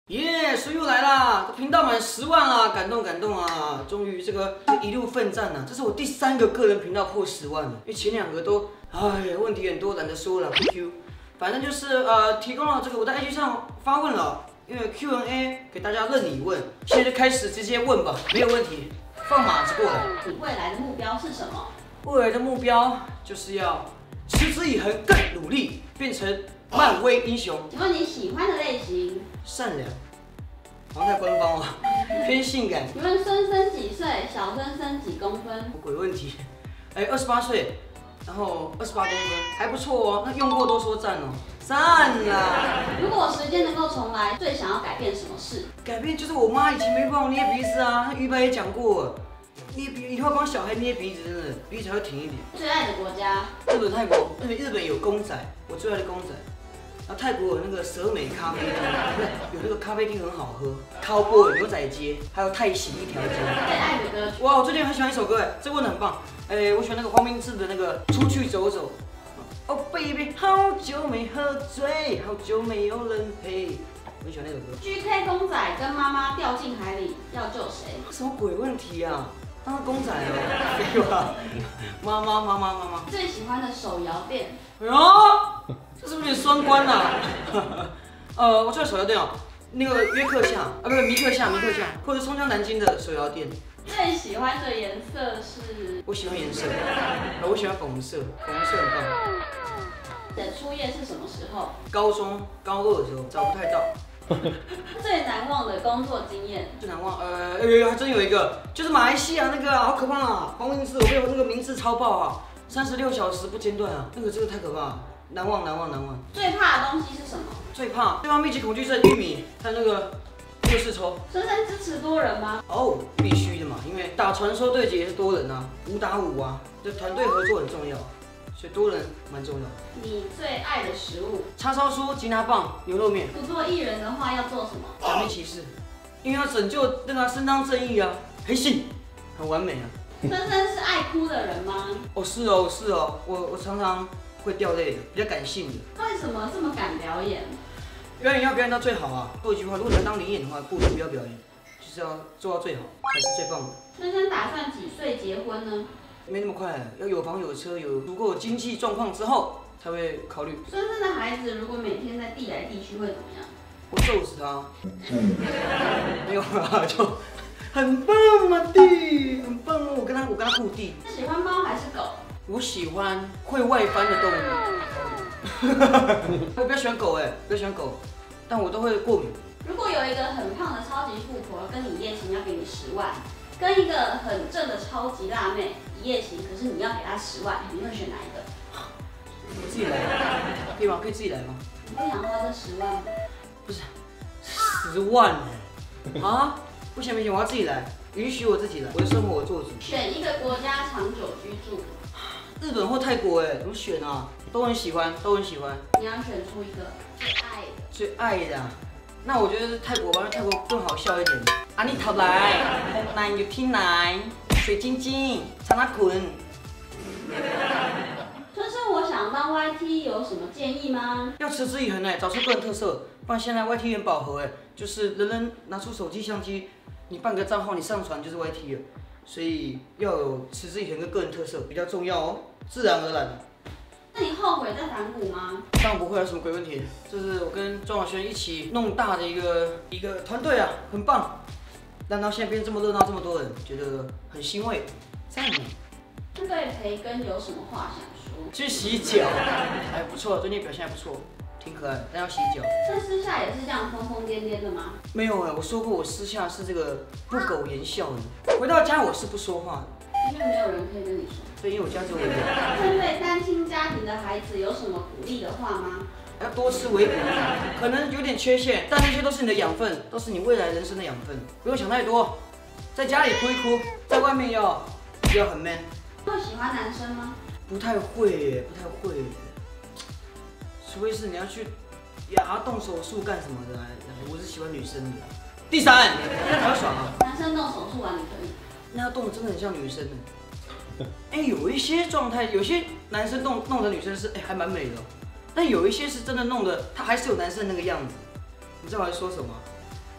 耶，书又来啦！频道满10万啦，感动感动啊！终于这个一路奋战啊，这是我第3个个人频道破10万了，因为前2个都问题很多，懒得说了 ，QQ。反正就是提供了这个我在 IG 上发问了，因为 Q&A 给大家任你问，现在就开始直接问吧，没有问题，放马子过来。 你未来的目标是什么？ 未来的目标就是要持之以恒，更努力，变成漫威英雄。 请问你喜欢的类型？ 善良，好像太官方了，偏性感。 请问孙生几岁？小孙生几公分？ 鬼问题，28岁，然后28公分，还不错哦。那用过都说赞哦，赞啦！ 如果时间能够重来，最想要改变什么事？ 改变就是我妈以前没帮我捏鼻子啊，于白也讲过，捏鼻以后帮小孩捏鼻子，真的鼻子才会挺一点。 最爱的国家？ 日本、泰国，日本有公仔，我最爱的公仔。然后泰国有那个蛇美咖啡厅，有那个咖啡厅很好喝，Cowboy 牛仔街，还有泰喜一条街。 最爱的歌曲？ 哇，我最近很喜欢一首歌，这问得很棒。我喜欢那个黄明志的那个《出去走走》。Oh baby， 好久没喝醉，好久没有人陪。我很喜欢那首歌。 GK 公仔跟妈妈掉进海里，要救谁？ 什么鬼问题啊？当公仔哦，对吧？妈妈。 最喜欢的手摇店？ 哎呦，这是不是有点双关啊？我最手摇店哦，那个约克夏不是米克夏，或者松江南京的手摇店。 最喜欢的颜色是？ 我喜欢颜色，我喜欢粉色，粉色很棒。 你的初夜是什么时候？ 高中高2的时候，找不太到。 最难忘的工作经验？ 最难忘，还真有一个，就是马来西亚那个好可怕啊！黄明志，我被我那个名字超爆啊，36小时不间断啊，那个真的太可怕了，难忘。 最怕的东西是什么？ 最怕对方密集恐惧症玉米，还有那个世抽。 孙生支持多人吗？ 哦，必须的嘛，因为打传说对决也是多人啊，5打5啊，就团队合作很重要，所以多人蛮重要。 你最爱的食物？ 叉烧酥、吉拿棒、牛肉面。 不做艺人的话要做什么？ 假面骑士，因为要拯救那个伸张正义啊，黑信，很完美啊。 孙生是爱哭的人吗？ 哦，是哦，我常常会掉泪的，比较感性的。 为什么这么敢表演？ 表演要表演到最好啊！有一句话，如果你要当灵演的话，不如不要表演，就是要做到最好才是最棒的。 孙生打算几岁结婚呢？ 没那么快，要有房有车，有足够的经济状况之后才会考虑。 孙生的孩子如果每天在递来递去会怎么样？ 我揍死他！没有啦，就很棒嘛，弟，很棒哦！我跟他互弟。 喜欢猫还是狗？ 我喜欢会外翻的动物。我比较喜欢狗但我都会过敏。 如果有一个很胖的超级富婆跟你一夜情，要给你10万，跟一个很正的超级辣妹一夜情，可是你要给她10万，你会选哪一个？ 我自己来，可以吗？可以自己来吗？ 你不想花这10万吗？ 不是，10万啊！不行，我要自己来，允许我自己来，我的生活我做主。 选一个国家长久居住。 日本或泰国怎么选啊？都很喜欢。 你要选出一个最爱的啊，那我觉得是泰国吧，因为泰国更好笑一点。啊，你头来，红男有天来，水晶晶，长那捆。 孙生，我想当 YT 有什么建议吗？ 要持之以恒找出个人特色，不然现在 YT 很饱和就是人人拿出手机相机，你办个账号你上传就是 YT 了，所以要有持之以恒跟个人特色比较重要哦，自然而然。 那你后悔在反骨吗？ 当然不会有什么鬼问题，这是我跟庄小轩一起弄大的一个团队啊，很棒，让到现在变这么热闹，这么多人，觉得很欣慰，赞你。 对培根有什么话想说？ 去洗脚，还不错，最近表现还不错，挺可爱的，但要洗脚。 那私下也是这样疯疯癫癫的吗？ 没有我说过我私下是这个不苟言笑的，回到家我是不说话的。 因为没有人可以跟你说。 对，因为我家只有我一个人。 针对单亲家庭的孩子有什么鼓励的话吗？ 要多吃维骨力，可能有点缺陷，但那些都是你的养分，都是你未来人生的养分，不用想太多。在家里哭一哭，在外面要很 man。 会喜欢男生吗？ 不太会。除非是你要去牙动手术干什么的，我是喜欢女生的。第3，这样才会爽啊。 男生动手术完你可以？ 那他动的真的很像女生的。有一些状态，有些男生弄的女生是还蛮美的，但有一些是真的弄的，他还是有男生那个样子。你知道我在说什么？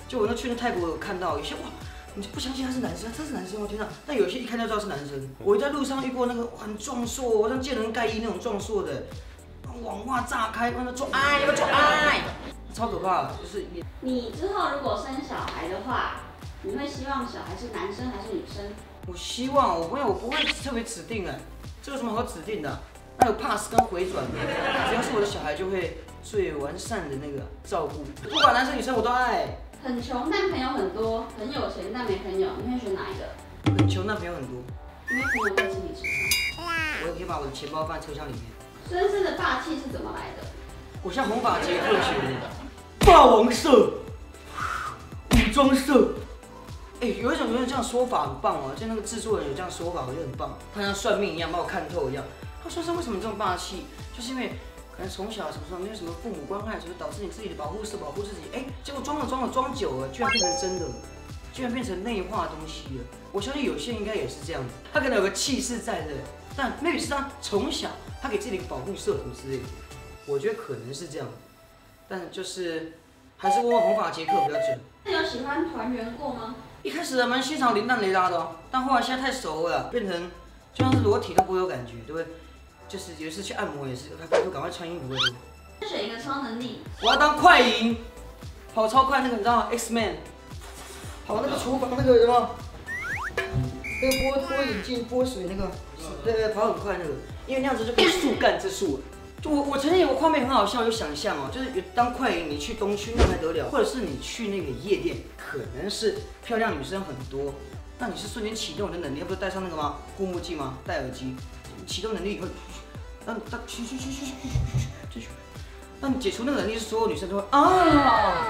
就我那去那泰国有看到有些哇，你就不相信他是男生，他是男生，我天哪！但有些一看就知道是男生。我在路上遇过那个很壮硕，像见人盖伊那种壮硕的，网袜炸开，那做爱，要不要做爱？超可怕的，就是你之后如果生小孩的话，你会希望小孩是男生还是女生？ 我希望我不会特别指定哎，这有什么好指定的？那有 pass 跟回转的，只要是我的小孩就会最完善的那个照顾，不管男生女生我都爱。 很穷但朋友很多，很有钱但没朋友，你会选哪一个？ 很穷但朋友很多， 因为朋友在请你吃饭。 我也可以把我的钱包放在车厢里面。 孙生的霸气是怎么来的？ 我像红发杰克学的，霸王色，武装色。哎，有一种这样说法很棒哦，就那个制作人有这样说法，我觉得很棒。他像算命一样把我看透一样。他说是为什么这么霸气，就是因为可能从小什么时候没有什么父母关爱，所以导致你自己的保护色保护自己。哎，结果装久了，居然变成真的了，居然变成内化的东西了。我相信有些人应该也是这样子，他可能有个气势在的，但 maybe 是他从小他给自己的保护色什么之类的。我觉得可能是这样，但就是还是问问红发杰克比较准。 那有喜欢团圆过吗？ 一开始还蛮欣赏林蛋雷拉的哦，但后来现在太熟了，变成就像是裸体都不会有感觉，对不对？就是有一次去按摩也是，他拜托赶快穿衣服。 选一个超能力。 我要当快银，跑超快那个你知道吗 ？X Man， 跑那个厨房那个什么，那个拨眼镜拨水那个，对，跑很快那个，因为那样子就可以速干之术。就我曾经有个画面很好笑，有想象哦，就是当快银你去东区那还得了，或者是你去那个夜店，可能是漂亮女生很多，那你是瞬间启动你的能力，不是戴上那个吗？护目镜吗？戴耳机，启动能力以后，让去，那你解除那个能力，所有女生都会啊，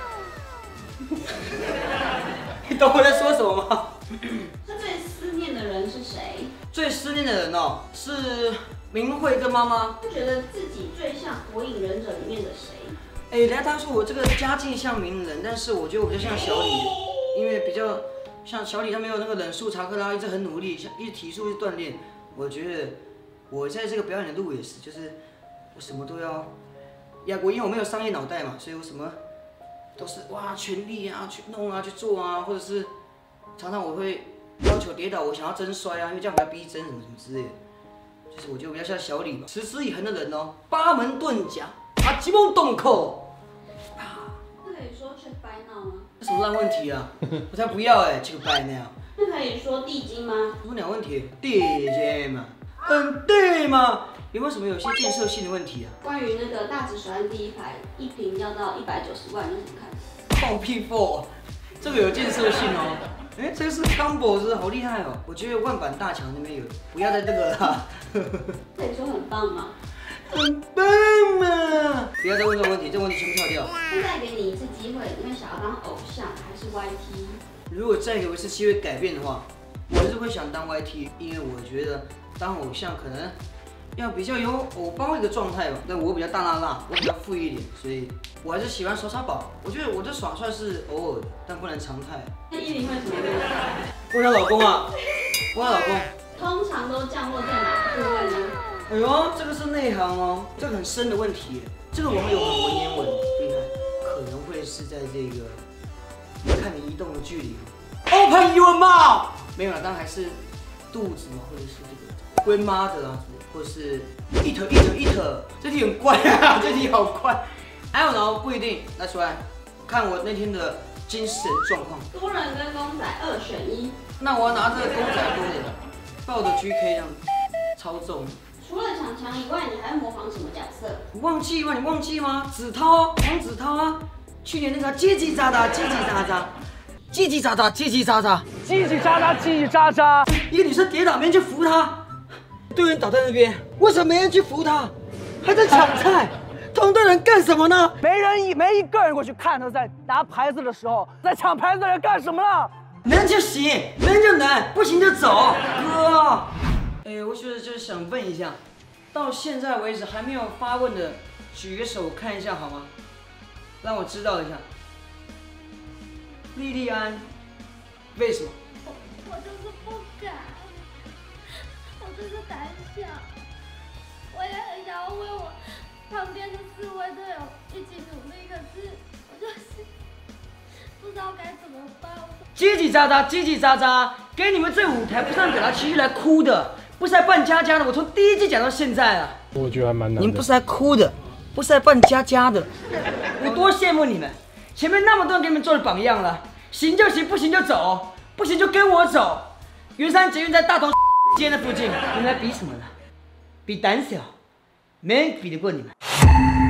你懂我在说什么吗？ 那最思念的人是谁？ 最思念的人哦，是明慧跟妈妈。 觉得自己最像《火影忍者》里面的谁？ 哎，人家他说我这个家境像鸣人，但是我觉得我比较像小李，因为比较像小李，他没有那个忍术查克拉，一直很努力，一直提速，一直锻炼。我觉得我在这个表演的路也是，就是我什么都要。呀，因为我没有商业脑袋嘛，所以我什么都是哇全力啊去弄啊去做啊，或者是常常我会要求跌倒，我想要真摔啊，因为这样比较逼真什么之类的。就是我觉得比较像小李嘛，持之以恒的人哦，八门遁甲，吉梦洞口。 那可以说 check by now 吗？ 什么烂问题啊！我才不要哎，check by now。 那可以说地精吗？ 什么鸟问题？地精嘛，对嘛？有没有什么有些建设性的问题啊？ 关于那个大直水岸第一排一瓶要到190万，你怎么看？ 放屁 4，这个有建设性哦。哎，这个是 combo 是好厉害哦。我觉得万板大桥那边有，不要在这个啦。 可以说很棒吗？ 很棒嘛！不要再问这个问题，这个问题全部跳掉。 现在给你一次机会，你会想要当偶像还是 YT？ 如果再给我一次机会改变的话，我还是会想当 YT， 因为我觉得当偶像可能要比较有偶包一个状态吧。但我比较大辣辣，我比较富裕一点，所以我还是喜欢耍耍宝。我觉得我的耍帅是偶尔的，但不能常态。 那依林会怎么样？ 问她老公啊，问她老公。 通常都降落在哪个部位呢？ 哎呦，这个是内行哦，这个很深的问题耶。这个网友很文言文，厉害，可能会是在这个看你移动的距离。Open your mouth。没有了，当然还是肚子嘛，或者是这个 grandmother 啊，或者是 eat。这题很怪啊，这题好怪。I don't know，不一定。That's right，看我那天的精神状况。 多人跟公仔2选1。 那我要拿这个公仔多人，抱着 GK 这样超重。 除了强强以外，你还会模仿什么角色？ 你忘记吗？子韬，黄子韬啊，去年那个叽叽喳喳，一个女生跌倒，没人去扶她，队员倒在那边，为什么没人去扶她？还在抢菜，同队人干什么呢？ 没一个人过去看他在拿牌子的时候，在抢牌子的人干什么了？ 能就行，能就能，不行就走，哥。哎，我就是想问一下，到现在为止还没有发问的，举个手看一下好吗？让我知道一下。莉莉安，为什么？ 我就是不敢，我就是胆小，我也很想要为我旁边的4位队友一起努力，可是我就是不知知道该怎么办。 叽叽喳喳，叽叽喳喳，给你们这舞台不是让表达情绪来哭的，不是来扮家家的。我从第一季讲到现在了， 我觉得还蛮难的。 你们不是来哭的，不是来扮家家的。我多羡慕你们，前面那么多人给你们做了榜样了，行就行，不行就走，不行就跟我走。圆山捷运在大同街那附近，你们来比什么呢？比胆小，没人比得过你们。